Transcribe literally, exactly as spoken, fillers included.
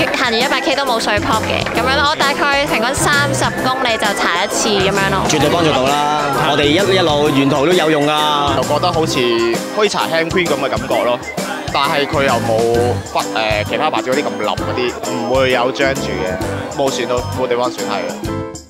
行完一百 K 都冇水泡嘅咁樣咯。我大概平均三十公里就搽一次咁樣咯。 絕對幫助到啦！我哋一一路沿途都有用噶。 就覺得好似可以搽 hand cream 咁嘅感覺咯，但係佢又冇忽誒其他牌子嗰啲咁腍嗰啲，唔會有漿住嘅，冇損到冇地方損係嘅。